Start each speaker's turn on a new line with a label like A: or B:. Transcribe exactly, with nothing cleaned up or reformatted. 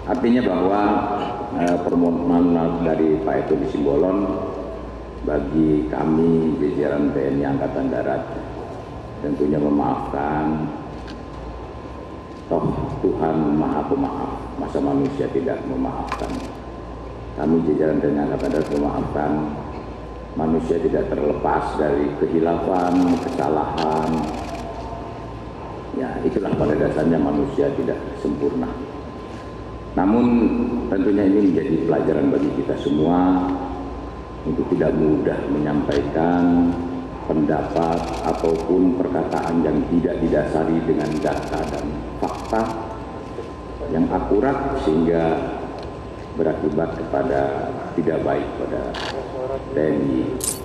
A: Artinya bahwa eh, permohonan maaf dari Pak Eto di Simbolon bagi kami jajaran T N I Angkatan Darat tentunya memaafkan. Toh Tuhan Maha Pemaaf, masa manusia tidak memaafkan. Kami jajaran T N I Angkatan Darat memaafkan. Manusia tidak terlepas dari kehilafan, kesalahan. Ya, itulah pada dasarnya manusia tidak sempurna. Namun tentunya ini menjadi pelajaran bagi kita semua untuk tidak mudah menyampaikan pendapat ataupun perkataan yang tidak didasari dengan data dan fakta yang akurat sehingga berakibat kepada tidak baik pada T N I